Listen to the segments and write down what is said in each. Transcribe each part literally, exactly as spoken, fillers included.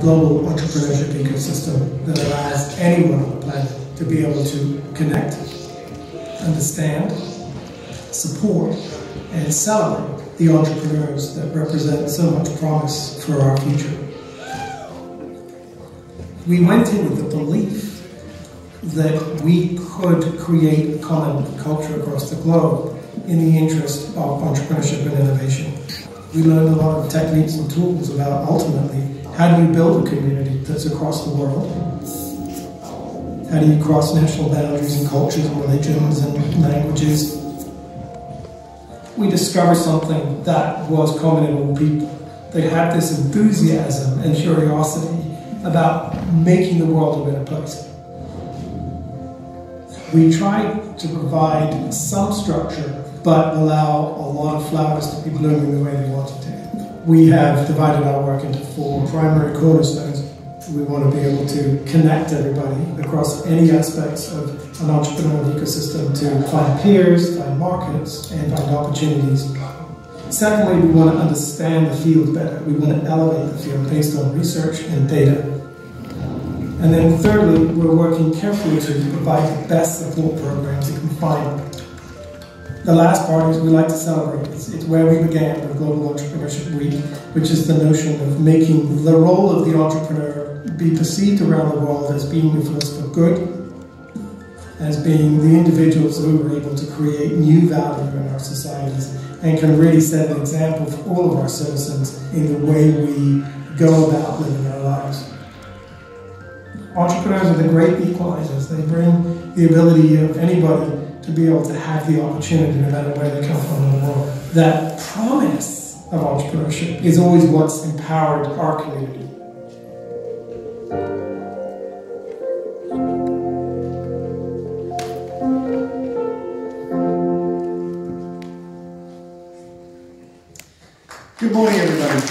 global entrepreneurship ecosystem that allows anyone on the planet to be able to connect, understand, support, and celebrate the entrepreneurs that represent so much promise for our future. We went in with the belief that we could create a common culture across the globe in the interest of entrepreneurship and innovation. We learned a lot of techniques and tools about ultimately how do you build a community that's across the world? How do you cross national boundaries and cultures and religions and languages? We discovered something that was common in all people. They had this enthusiasm and curiosity about making the world a better place. We tried to provide some structure, but allow a lot of flowers to be blooming the way they wanted to. We have divided our work into four primary cornerstones. We want to be able to connect everybody across any aspects of an entrepreneurial ecosystem to find peers, find markets, and find opportunities. Secondly, we want to understand the field better. We want to elevate the field based on research and data. And then thirdly, we're working carefully to provide the best support programs you can find. The last part is we like to celebrate. It's, it's where we began with Global Entrepreneurship Week, which is the notion of making the role of the entrepreneur be perceived around the world as being a force for good, as being the individuals who are able to create new value in our societies and can really set an example for all of our citizens in the way we go about living our lives. Entrepreneurs are the great equalizers. They bring the ability of anybody to be able to have the opportunity no matter where they come from in the world. That promise of entrepreneurship is always what's empowered our community. Good morning, everybody.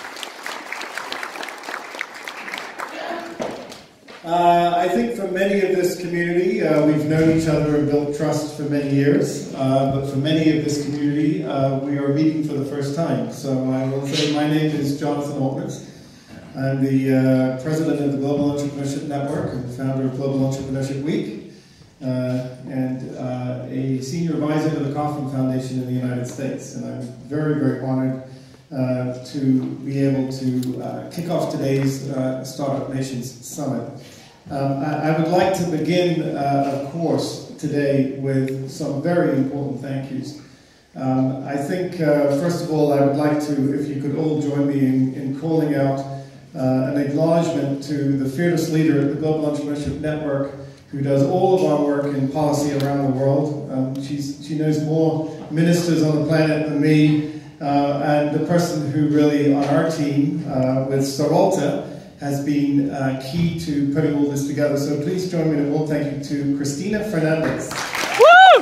Uh, I think for many of this community, uh, we've known each other and built trust for many years, uh, but for many of this community, uh, we are meeting for the first time. So I will say my name is Jonathan Altnitz. I'm the uh, president of the Global Entrepreneurship Network and founder of Global Entrepreneurship Week, uh, and uh, a senior advisor to the Kauffman Foundation in the United States. And I'm very, very honored uh, to be able to uh, kick off today's uh, Startup Nations Summit. Um, I, I would like to begin, uh, of course, today with some very important thank yous. Um, I think, uh, first of all, I would like to, if you could all join me in, in calling out uh, an acknowledgement to the fearless leader of the Global Entrepreneurship Network, who does all of our work in policy around the world. Um, she's, she knows more ministers on the planet than me, uh, and the person who really, on our team, uh, with Sarolta, has been uh, key to putting all this together. So please join me in a warm thank you to Cristina Fernandez. Woo!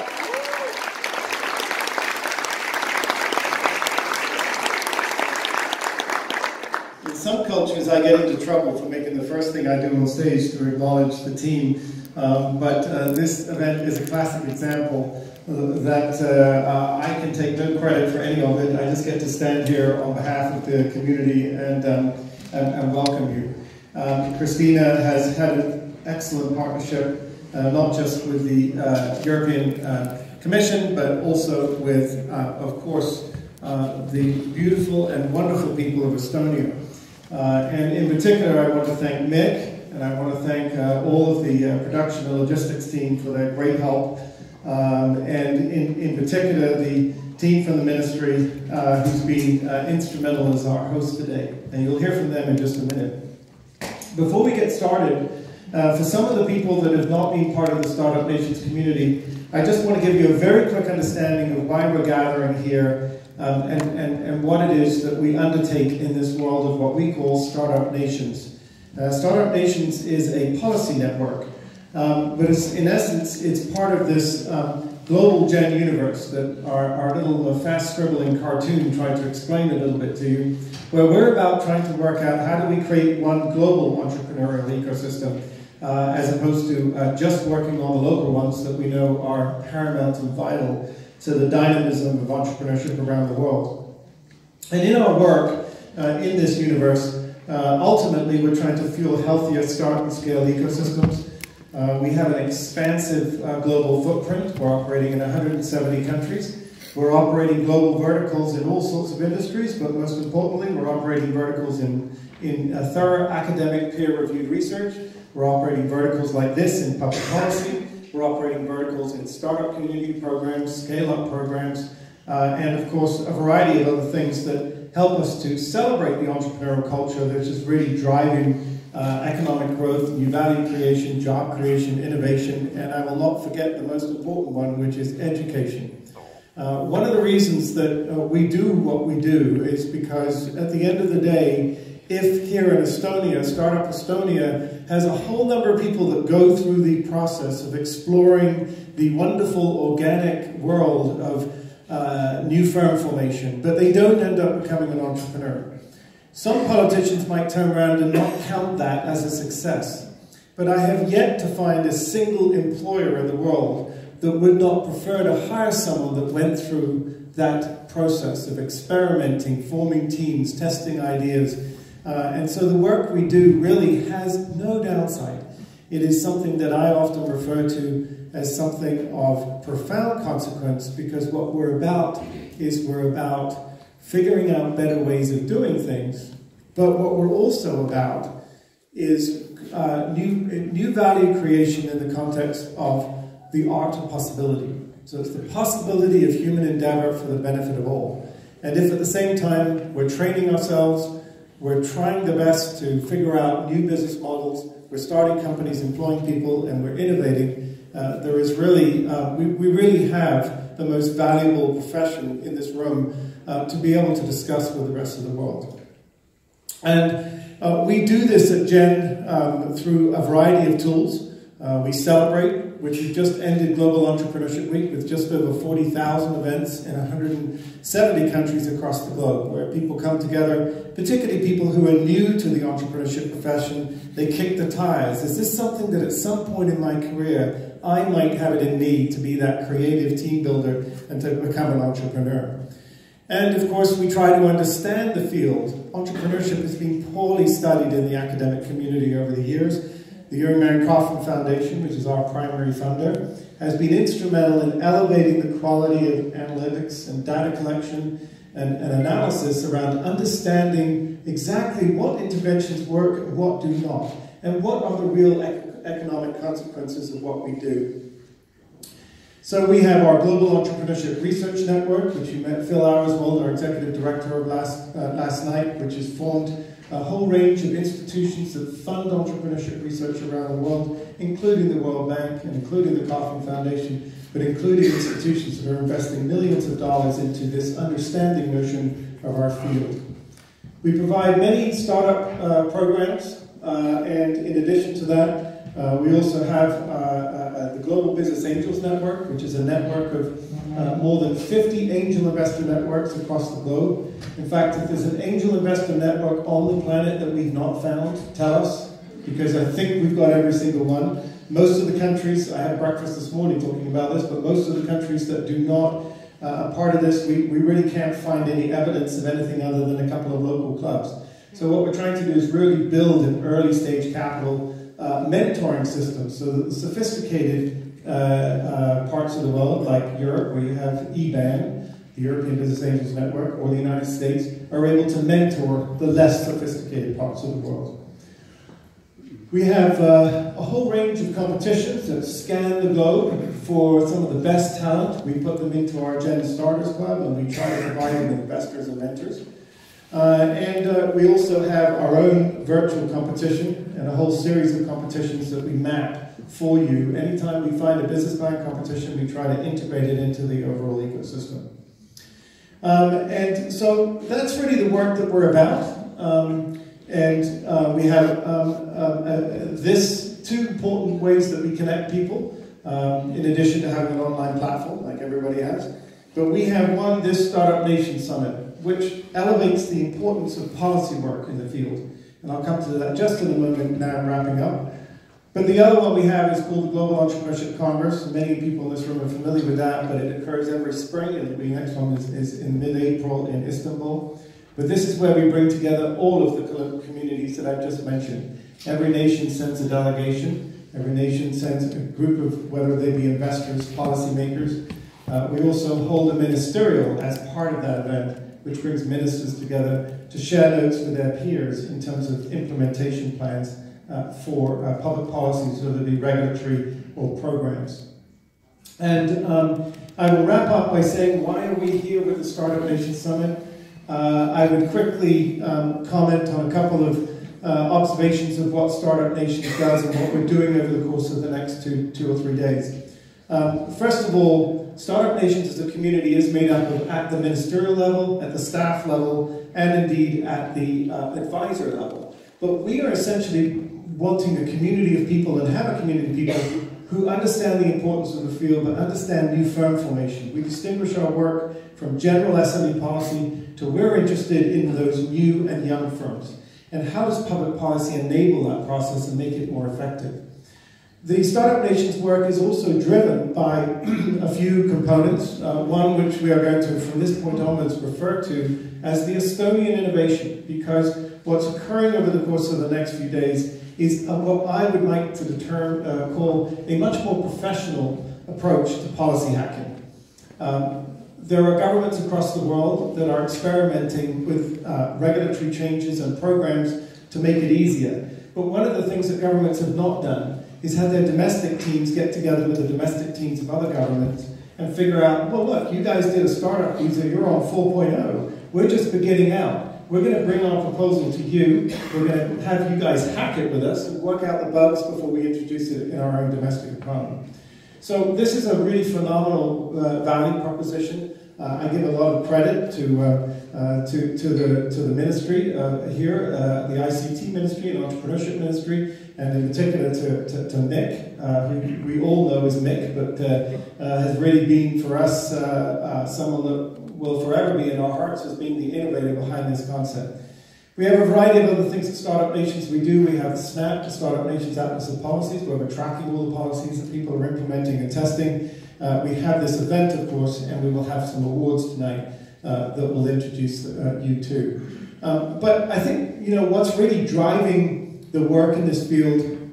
In some cultures, I get into trouble for making the first thing I do on stage to acknowledge the team. Um, but uh, this event is a classic example that uh, uh, I can take no credit for any of it. I just get to stand here on behalf of the community and um, And, and welcome you. Um, Cristina has had an excellent partnership, uh, not just with the uh, European uh, Commission, but also with, uh, of course, uh, the beautiful and wonderful people of Estonia. Uh, and in particular, I want to thank Mick, and I want to thank uh, all of the uh, production and logistics team for their great help, um, and in, in particular, the team from the ministry uh, who's been uh, instrumental as our host today. And you'll hear from them in just a minute. Before we get started, uh, for some of the people that have not been part of the Startup Nations community, I just want to give you a very quick understanding of why we're gathering here um, and, and, and what it is that we undertake in this world of what we call Startup Nations. Uh, Startup Nations is a policy network, um, but it's, in essence, it's part of this um, global gen universe that our, our little uh, fast scribbling cartoon tried to explain a little bit to you, where we're about trying to work out how do we create one global entrepreneurial ecosystem uh, as opposed to uh, just working on the local ones that we know are paramount and vital to the dynamism of entrepreneurship around the world. And in our work uh, in this universe, Uh, ultimately, we're trying to fuel healthier start and scale ecosystems. Uh, we have an expansive uh, global footprint. We're operating in one hundred seventy countries. We're operating global verticals in all sorts of industries, but most importantly, we're operating verticals in, in uh, thorough academic peer-reviewed research. We're operating verticals like this in public policy. We're operating verticals in startup community programs, scale-up programs, uh, and of course, a variety of other things that help us to celebrate the entrepreneurial culture that's just really driving uh, economic growth, new value creation, job creation, innovation, and I will not forget the most important one, which is education. Uh, one of the reasons that uh, we do what we do is because at the end of the day, if here in Estonia, Startup Estonia has a whole number of people that go through the process of exploring the wonderful organic world of uh, new firm formation, but they don't end up becoming an entrepreneur. Some politicians might turn around and not count that as a success, but I have yet to find a single employer in the world that would not prefer to hire someone that went through that process of experimenting, forming teams, testing ideas. Uh, and so the work we do really has no downside. It is something that I often refer to as something of profound consequence, because what we're about is we're about figuring out better ways of doing things, but what we're also about is uh, new, new value creation in the context of the art of possibility. So it's the possibility of human endeavor for the benefit of all. And if at the same time we're training ourselves, we're trying the best to figure out new business models, we're starting companies, employing people, and we're innovating, uh, there is really, uh, we, we really have the most valuable profession in this room uh, to be able to discuss with the rest of the world. And uh, we do this at Gen um, through a variety of tools. Uh, we celebrate, which we just ended Global Entrepreneurship Week with just over forty thousand events in one hundred seventy countries across the globe, where people come together, particularly people who are new to the entrepreneurship profession. They kick the tires. Is this something that at some point in my career I might have it in me to be that creative team builder and to become an entrepreneur? And of course, we try to understand the field. Entrepreneurship has been poorly studied in the academic community over the years. The Uri Kaufman Foundation, which is our primary funder, has been instrumental in elevating the quality of analytics and data collection and, and analysis around understanding exactly what interventions work and what do not, and what are the real ec economic consequences of what we do. So we have our Global Entrepreneurship Research Network, which you met Phil Arswold, our Executive Director of last, uh, last night, which has formed a whole range of institutions that fund entrepreneurship research around the world, including the World Bank and including the Kaufman Foundation, but including institutions that are investing millions of dollars into this understanding notion of our field. We provide many startup uh, programs, uh, and in addition to that, uh, we also have uh, uh, the Global Business Angels Network, which is a network of uh, more than fifty angel investor networks across the globe. In fact, if there's an angel investor network on the planet that we've not found, tell us, because I think we've got every single one. Most of the countries, I had breakfast this morning talking about this, but most of the countries that do not uh, are part of this, we, we really can't find any evidence of anything other than a couple of local clubs. So what we're trying to do is really build an early stage capital uh, mentoring system so that the sophisticated uh, uh, parts of the world, like Europe, where you have E B A N, the European Business Angels Network, or the United States, are able to mentor the less sophisticated parts of the world. We have uh, a whole range of competitions that scan the globe for some of the best talent. We put them into our Gen Starters Club, and we try to provide them with investors and mentors. Uh, and uh, we also have our own virtual competition and a whole series of competitions that we map for you. Anytime we find a business plan competition, we try to integrate it into the overall ecosystem. Um, and so that's really the work that we're about. Um, and uh, we have um, uh, uh, this two important ways that we connect people, um, in addition to having an online platform like everybody has. But we have one, this Startup Nation Summit, which elevates the importance of policy work in the field. And I'll come to that just in a moment now, I'm wrapping up. But the other one we have is called the Global Entrepreneurship Congress. Many people in this room are familiar with that, but it occurs every spring, and the next one is, is in mid-April in Istanbul. But this is where we bring together all of the communities that I've just mentioned. Every nation sends a delegation. Every nation sends a group of, whether they be investors, policymakers. Uh, we also hold a ministerial as part of that event, which brings ministers together to share notes with their peers in terms of implementation plans uh, for uh, public policies, whether they be regulatory or programs. And um, I will wrap up by saying, why are we here with the Startup Nation Summit? Uh, I would quickly um, comment on a couple of uh, observations of what Startup Nation does and what we're doing over the course of the next two, two or three days. Um, first of all, Startup Nations as a community is made up of at the ministerial level, at the staff level, and indeed at the uh, advisor level. But we are essentially wanting a community of people and have a community of people who understand the importance of the field but understand new firm formation. We distinguish our work from general S M E policy to we're interested in those new and young firms. And how does public policy enable that process and make it more effective? The Startup Nation's work is also driven by a few components, uh, one which we are going to, from this point onwards, refer to as the Estonian innovation, because what's occurring over the course of the next few days is uh, what I would like to determine, uh, call a much more professional approach to policy hacking. Um, there are governments across the world that are experimenting with uh, regulatory changes and programs to make it easier. But one of the things that governments have not done is have their domestic teams get together with the domestic teams of other governments and figure out, well, look, you guys did a startup visa, you're on four point oh. We're just beginning out. We're going to bring our proposal to you. We're going to have you guys hack it with us and work out the bugs before we introduce it in our own domestic economy. So this is a really phenomenal uh, value proposition. Uh, I give a lot of credit to uh, uh, to, to the to the ministry uh, here, uh, the I C T ministry and entrepreneurship ministry, and in particular to, to, to Nick, uh, who we all know as Mick, but uh, uh, has really been for us uh, uh, someone that will forever be in our hearts as being the innovator behind this concept. We have a variety of other things at Startup Nations we do. We have SNAP, the Startup Nations Atlas of Policies, where we're tracking all the policies that people are implementing and testing. Uh, we have this event, of course, and we will have some awards tonight uh, that will introduce uh, you to. Um, but I think, you know, what's really driving the work in this field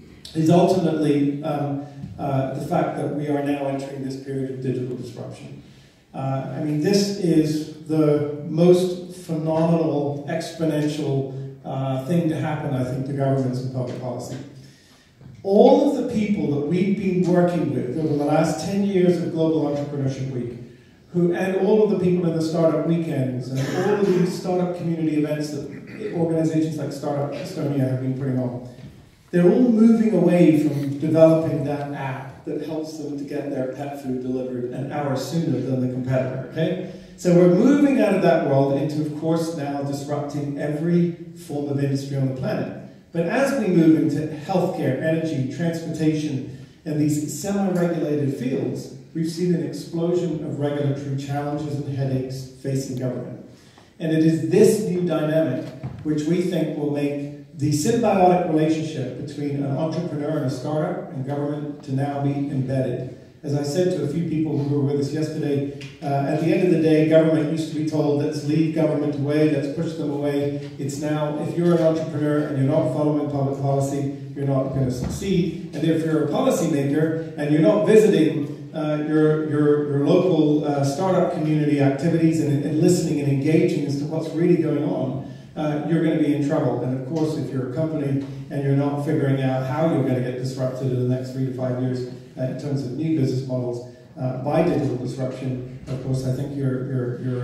is ultimately um, uh, the fact that we are now entering this period of digital disruption. Uh, I mean, this is the most phenomenal, exponential uh, thing to happen, I think, to governments and public policy. All of the people that we've been working with over the last ten years of Global Entrepreneurship Week, who, and all of the people in the startup weekends, and all of these startup community events that organizations like Startup Estonia have been putting on, they're all moving away from developing that app that helps them to get their pet food delivered an hour sooner than the competitor, okay? So we're moving out of that world into, of course, now disrupting every form of industry on the planet. But as we move into healthcare, energy, transportation, and these semi-regulated fields, we've seen an explosion of regulatory challenges and headaches facing government. And it is this new dynamic which we think will make the symbiotic relationship between an entrepreneur and a startup and government to now be embedded. As I said to a few people who were with us yesterday, uh, at the end of the day, government used to be told, let's leave government away, let's push them away. It's now, if you're an entrepreneur and you're not following public policy, you're not going to succeed. And if you're a policymaker and you're not visiting uh, your, your, your local uh, startup community activities and, and listening and engaging as to what's really going on, Uh, you're going to be in trouble. And of course, if you're a company and you're not figuring out how you're going to get disrupted in the next three to five years uh, in terms of new business models uh, by digital disruption, of course, I think you're you're you're,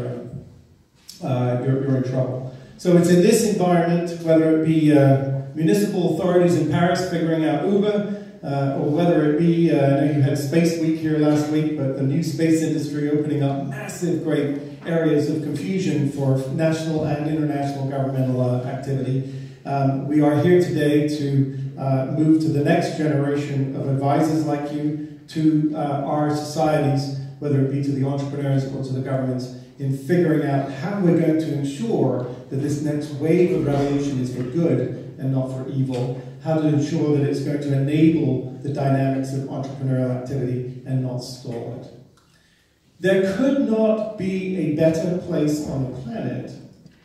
uh, uh, you're you're in trouble. So it's in this environment, whether it be uh, municipal authorities in Paris figuring out Uber, uh, or whether it be, uh, I know you had Space Week here last week, but the new space industry opening up massive, great areas of confusion for national and international governmental uh, activity. Um, we are here today to uh, move to the next generation of advisors like you, to uh, our societies, whether it be to the entrepreneurs or to the governments, in figuring out how we're going to ensure that this next wave of revolution is for good and not for evil, how to ensure that it's going to enable the dynamics of entrepreneurial activity and not stall it. There could not be a better place on the planet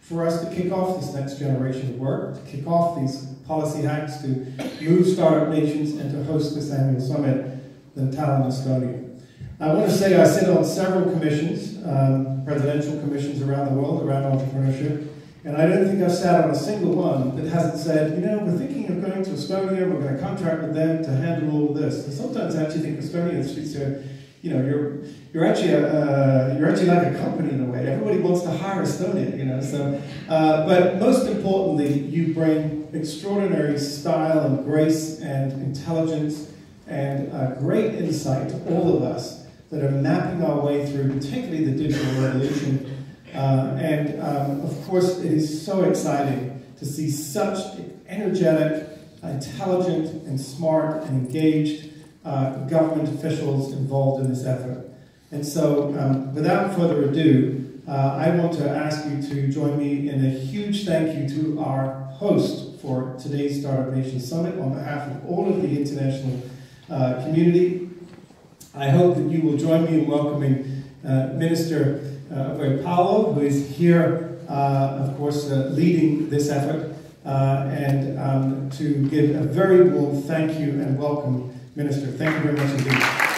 for us to kick off this next generation of work, to kick off these policy hacks, to move startup nations, and to host this annual summit than Tallinn, Estonia. I want to say I sit on several commissions, um, presidential commissions around the world, around entrepreneurship, and I don't think I've sat on a single one that hasn't said, you know, we're thinking of going to Estonia, we're going to contract with them to handle all of this. And sometimes I actually think Estonia is, uh, you know, you're you're actually a, uh, you're actually like a company in a way. Everybody wants to hire Estonia, you know. So, uh, but most importantly, you bring extraordinary style and grace and intelligence and uh, great insight to all of us that are mapping our way through, particularly the digital revolution. Uh, and um, of course, it is so exciting to see such energetic, intelligent, and smart and engaged uh, government officials involved in this effort. And so, um, without further ado, uh, I want to ask you to join me in a huge thank you to our host for today's Startup Nation Summit on behalf of all of the international uh, community. I hope that you will join me in welcoming uh, Minister uh, Paolo, who is here, uh, of course, uh, leading this effort, uh, and um, to give a very warm thank you and welcome, Minister. Thank you very much indeed.